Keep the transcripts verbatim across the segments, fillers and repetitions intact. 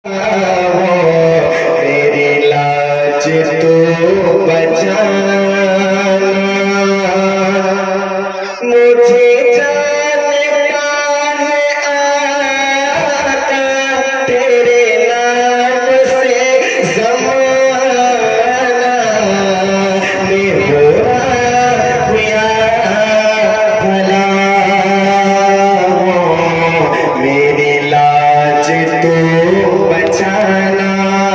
मेरी लाज तू बचाना, मुझे जाने का है आका तेरे नाम से ज़माना, मैं बुरा हुआ भला मेरी लाज तू बचाना।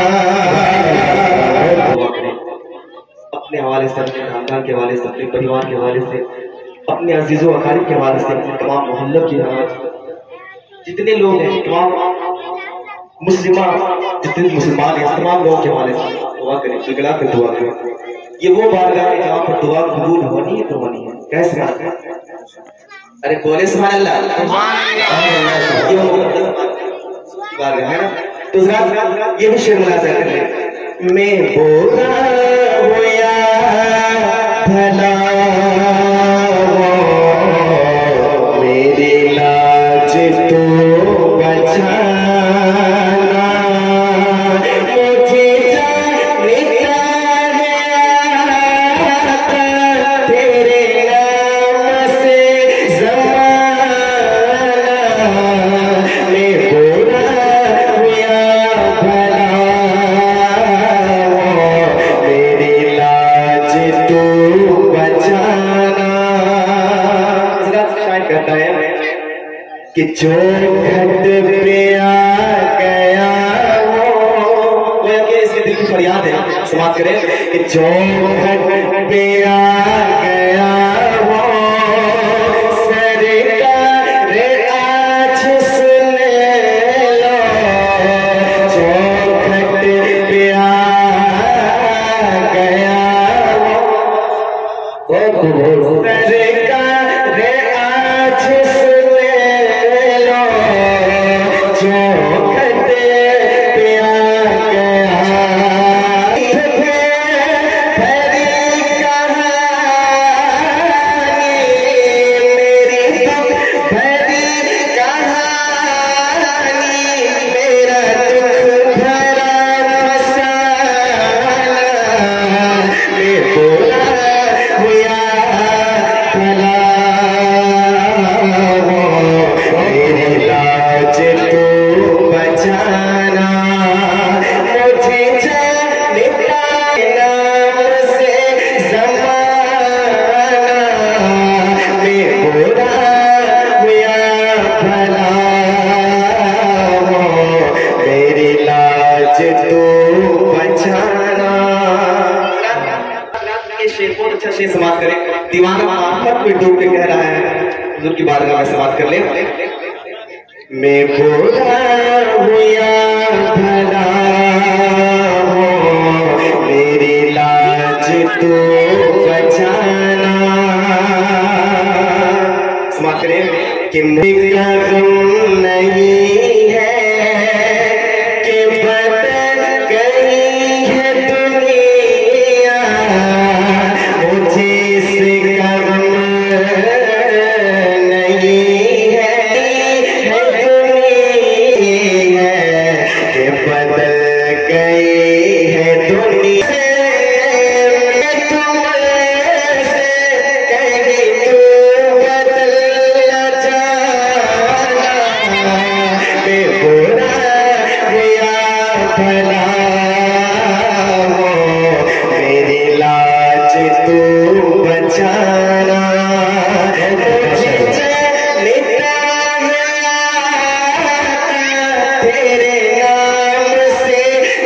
अपने हवाले से, अपने खानदान के हवाले से, अपने परिवार के हवाले से, अपने अजीजों अकारिब के हवाले से, अपने तमाम मोहल्लों के हवाले से, जितने लोग हैं, तमाम मुस्लिमा जितने मुसलमान हैं, तमाम लोगों के हवाले से दुआ करें, गिड़गिड़ा कर दुआ करें। ये वो बारगाह है जहाँ पर दुआ कबूल होनी है तो होनी है। कैसे बात है? अरे बोले सुभान अल्लाह। ये वो बारगाह है ना। तो जरा ये भी शेर मुलाजा कर लें। मैं बुरा हुआ भला मेरी लाज तू बचाना, मुझे जाने का है आका तेरे नाम से ज़माना, मैं बुरा हुआ भला मेरी लाज तू बचाना। शायद कहता है कि जो घट पे आ गया वो इसके दिल की फरियाद है, समाप्त करें कि जो घट पे आ गया वो सरकार आज सुन लो, जो घट पे आ गया वो सरकार आज सुन लो, जो घट पे आ गया भरी कहानी, मेरी दुख भरी कहानी, मेरा दुख भरा फसाना, मैं बुरा हुआ भला मेरी लाज तू बचाना, मुझे जाने का नाम से ज़माना, मैं बुरा हुआ भला मेरी लाज तू बचाना। ये शेर बहुत अच्छा शेर समाप्त करें। दीवाना आफत में डूब के कह रहा है, हुजूर की बारगाह में समाप्त कर ले। मैं बुरा हुआ भला मेरी लाज तू बचाना, समाप्त करें कि मुझे गम नहीं है कि बदल गई है दुनिया, मुझे इससे गम नहीं है, है दुनिया कि बदल गई है दुनिया, मैं तुमसे कहीं तू बदल जाना, मैं बुरा हुआ भला मेरी लाज तू बचाना, मुझे जाने का है आका तेरे नाम से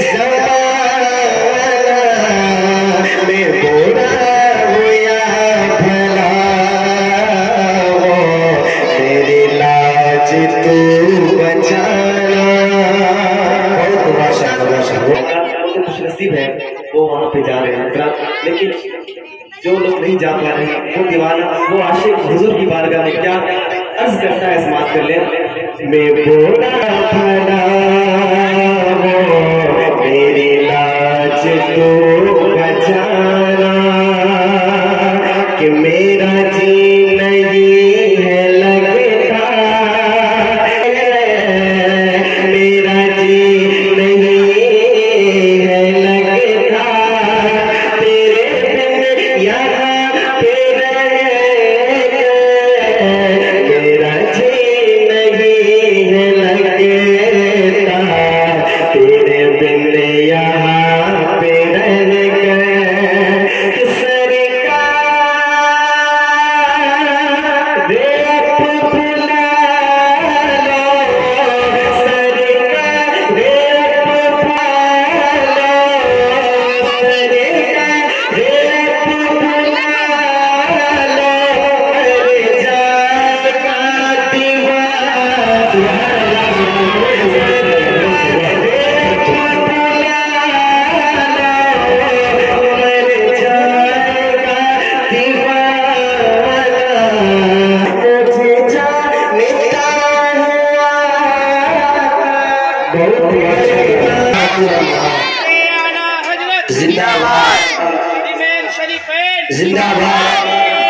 ज़माना, मैं बुरा हुआ भला मेरी लाज तू बचाना। खुश नसीब है वो वहां पे जा रहे हैं, लेकिन जो लोग नहीं जा पा रहे हैं वो दीवाना, वो आशिक हुजूर की बारगाह में क्या अर्ज करता है, समाप्त कर ले। मैं बुरा भला मेरी लाज तू बचाना, कि मेरा जी नहीं है लगता, मेरा जी जिंदाबाद जिंदाबाद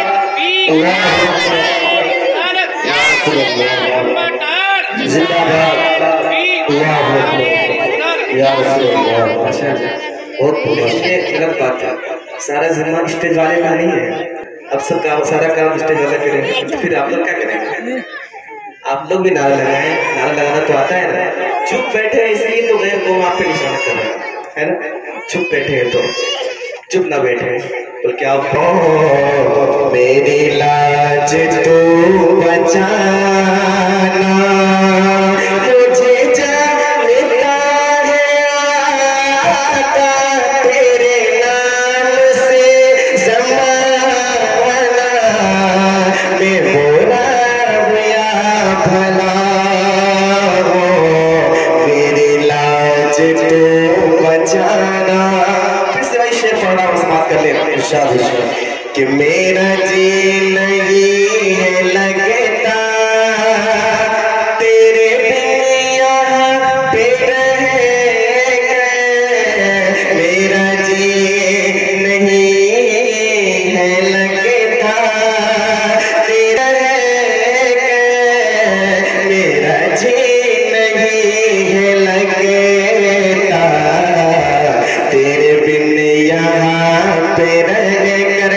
गलत बात है। सारा जिम्मा स्टेज वाले का नहीं है। अब सब काम सारा काम स्टेज वाले करें, फिर आप लोग क्या करेंगे? आप लोग भी नारा लगाएं। नारा लगाना तो आता है ना। चुप बैठे हैं इसलिए तो गैर कौम आप पे निशाना कर रहा है, है ना। चुप बैठे हैं तो चुप ना बैठे तो क्या हो। मेरी लाज तू बचाना, मुझे जानता है आता तेरे नाम से ज़माना। मैं बुरा या भला हो, मेरी लाज तू बचाना। फिर से वही शेर पढ़ना और समाप्त कर लेना इरशाद कि मेरा जी नहीं है लगता तेरे बिन यहाँ पे रह गए। मेरा जी नहीं है लगता तेरा रह गए। मेरा जी नहीं है लगता तेरे बिन यहाँ पे रह कर।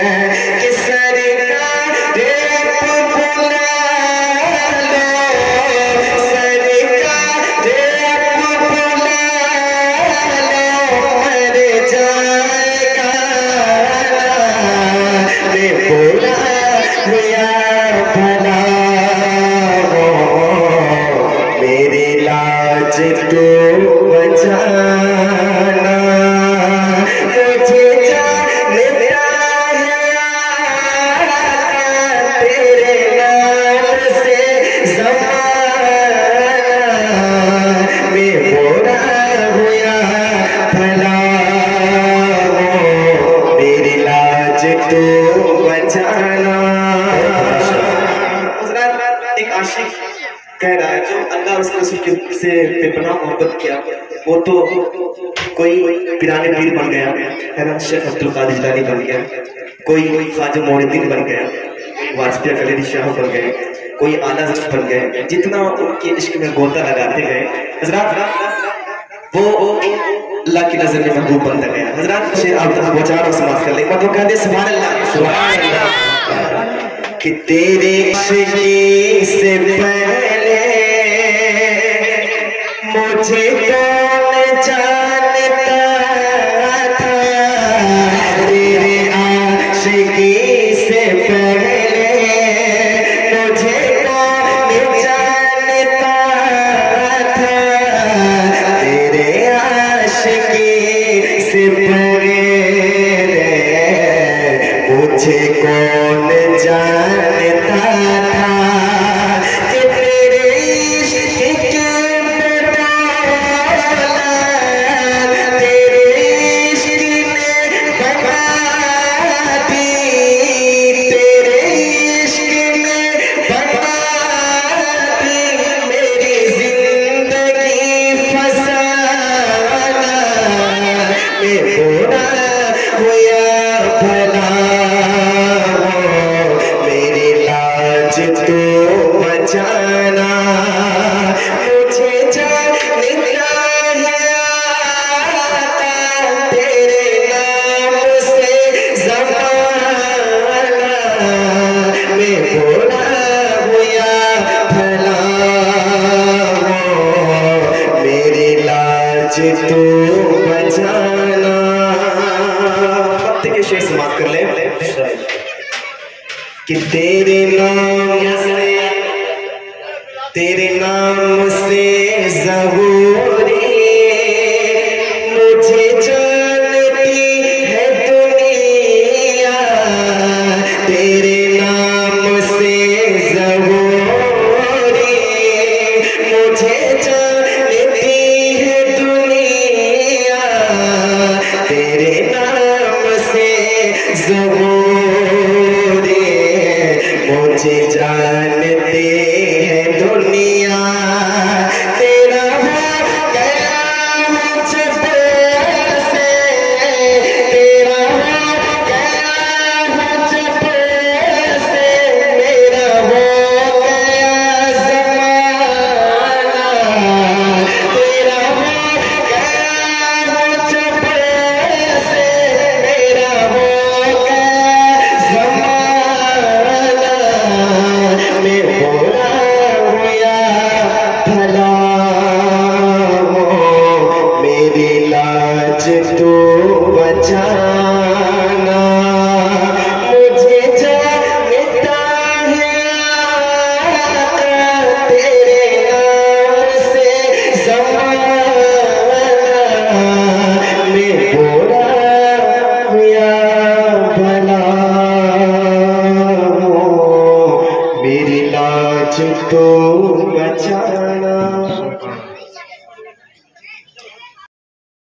कह रहा है जो अल्लाह उसको से बेपनाह मोहब्बत किया वो तो कोई पिराने पीर बन गया, है ना। शेख अब्दुल कादिर जिलानी बन गया, कोई ख्वाजा मोइनुद्दीन बन गया, वाजपेयी कलेरी शाह बन गए, कोई आला हज़रत बन गए। जितना उनके इश्क में गोता लगाते गए हजरात वो अल्लाह की नजर में महबूब बनता गया। हजरात शेर आप तक पहुंचा और समाप्त कर लेंगे तो कहते सुभान अल्लाह सुभान अल्लाह कि तेरे इश्क़ से पहले मुझे कौन जानता था। तेरे आशिकी से पहले मुझे कौन जानता था। तेरे आशिकी से पहले मुझे कौन जानता था कि तेरे इश्क़ के बदौलत तेरे इश्क़ ने बना दी। तेरे इश्क़ ने बना दी मेरी जिंदगी फसाना। मैं बुरा हो या भला तो बचाना। मुझे जानता है आता तेरे नाम से ज़माना। मैं बुरा हो या भला हो, मेरी लाज तो बचाना। वक्त के शेर समाप्त कर ले कि तेरे नाम से तेरे नाम